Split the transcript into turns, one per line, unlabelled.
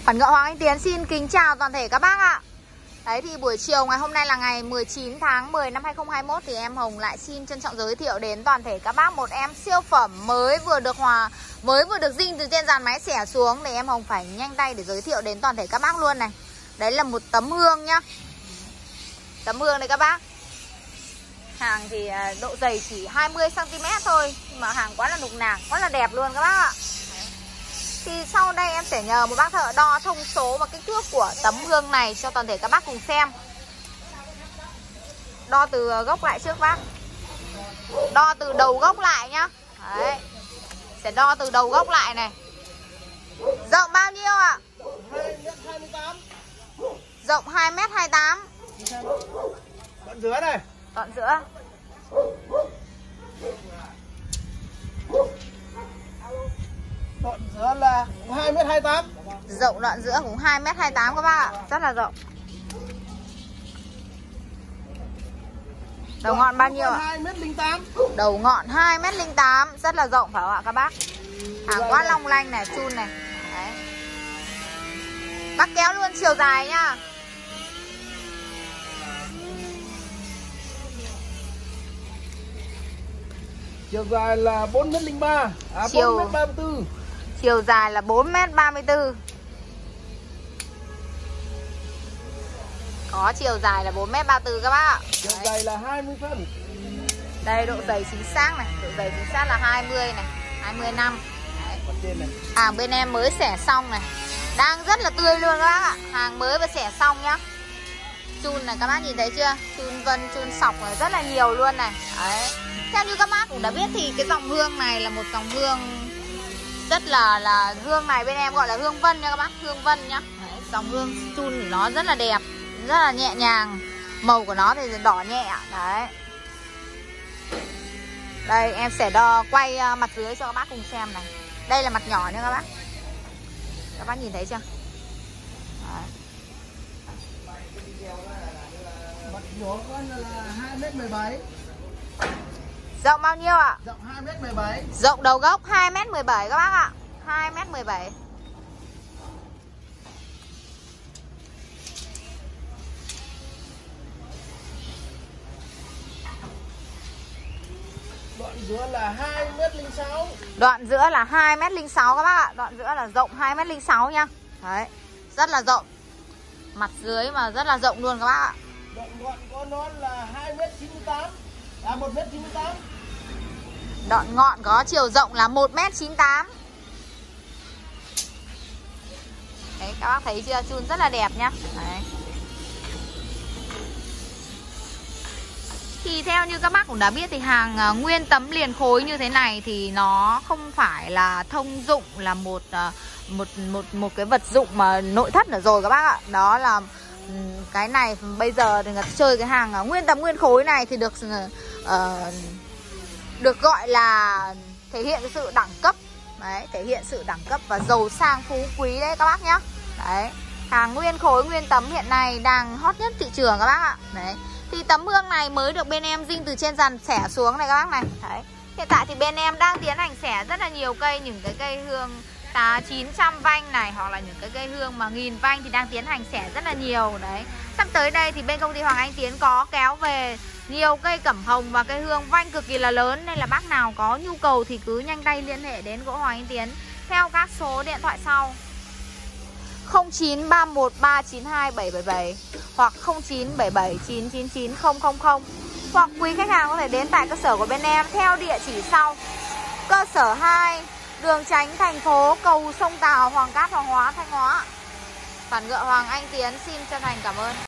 Bản Ngựa Hoàng Anh Tiến xin kính chào toàn thể các bác ạ. Đấy thì buổi chiều ngày hôm nay là ngày 19 tháng 10 năm 2021 thì em Hồng lại xin trân trọng giới thiệu đến toàn thể các bác một em siêu phẩm mới vừa được dinh từ trên dàn máy xẻ xuống, để em Hồng phải nhanh tay để giới thiệu đến toàn thể các bác luôn này. Đấy là một tấm hương nhá. Tấm hương này các bác. Hàng thì độ dày chỉ 20 cm thôi, nhưng mà hàng quá là nục nạc, quá là đẹp luôn các bác ạ. Thì sau đây em sẽ nhờ một bác thợ đo thông số và kích thước của tấm hương này cho toàn thể các bác cùng xem. Đo từ gốc lại trước bác. Đo từ đầu gốc lại nhá. Đấy. Sẽ đo từ đầu gốc lại này. Rộng bao nhiêu ạ?
2m28.
Rộng 2m28.
Đoạn giữa này.
Đoạn giữa.
Đoạn giữa là 2m28.
Rộng đoạn giữa cũng 2m28 các bác ạ. Rất là rộng. Đầu ngọn bao nhiêu ạ?
2m08.
Đầu ngọn 2m08. Rất là rộng phải không ạ các bác? Hàng quá long lanh này, chun này. Đấy. Bác kéo luôn chiều dài nhá.
Chiều dài là 4m03. 4m34.
Chiều dài là 4m34. Có chiều dài là 4m34 các bác ạ.
Chiều dày là 20 phân.
Đây độ dày chính xác này. Độ dày chính xác là 20 này, 25. Đấy. Hàng bên em mới xẻ xong này. Đang rất là tươi luôn các bác ạ. Hàng mới và xẻ xong nhá. Chun này các bác nhìn thấy chưa? Chun vân, chun sọc này rất là nhiều luôn này. Đấy. Theo như các bác cũng đã biết thì cái dòng hương này là một dòng hương rất là hương này bên em gọi là hương vân nha các bác, hương vân nhá. Đấy, dòng hương chun thì nó rất là đẹp, rất là nhẹ nhàng. Màu của nó thì đỏ nhẹ. Đấy. Đây em sẽ đo quay mặt dưới cho các bác cùng xem này. Đây là mặt nhỏ nha các bác. Các bác nhìn thấy chưa? Đấy.
Mặt nhỏ con là 2m17.
Rộng bao nhiêu ạ?
Rộng 2m17.
Rộng đầu gốc 2m17 các bác ạ. 2m17.
Đoạn giữa là 2m06.
Đoạn giữa là 2m06 các bác ạ. Đoạn giữa là rộng 2m06 nhá. Đấy. Rất là rộng. Mặt dưới mà rất là rộng luôn các bác ạ.
Đoạn ngọn của nó là 2m98. 1m98.
Đoạn ngọn có chiều rộng là 1m98. Đấy các bác thấy chưa? Chun rất là đẹp nhá. Đấy. Thì theo như các bác cũng đã biết thì hàng nguyên tấm liền khối như thế này thì nó không phải là thông dụng là một cái vật dụng mà nội thất nữa rồi các bác ạ. Đó là cái này bây giờ thì người ta chơi cái hàng nguyên tấm nguyên khối này thì được gọi là thể hiện cái sự đẳng cấp. Đấy, thể hiện sự đẳng cấp và giàu sang phú quý đấy các bác nhá. Đấy, hàng nguyên khối nguyên tấm hiện nay đang hot nhất thị trường các bác ạ. Đấy. Thì tấm hương này mới được bên em dinh từ trên dàn xẻ xuống này các bác này. Đấy. Hiện tại thì bên em đang tiến hành xẻ rất là nhiều cây, những cái cây hương 900 vanh này hoặc là những cái cây hương mà 1000 vanh thì đang tiến hành xẻ rất là nhiều. Đấy. Sắp tới đây thì bên công ty Hoàng Anh Tiến có kéo về nhiều cây cẩm hồng và cây hương vanh cực kỳ là lớn, nên là bác nào có nhu cầu thì cứ nhanh tay liên hệ đến gỗ Hoàng Anh Tiến theo các số điện thoại sau: 0931392777 hoặc 0977999000. Hoặc quý khách hàng có thể đến tại cơ sở của bên em theo địa chỉ sau: cơ sở 2, đường Chánh, thành phố Cầu Sông Tàu, Hoàng Cát, Hoàng Hóa, Thanh Hóa. Bản Ngựa Hoàng Anh Tiến xin chân thành cảm ơn.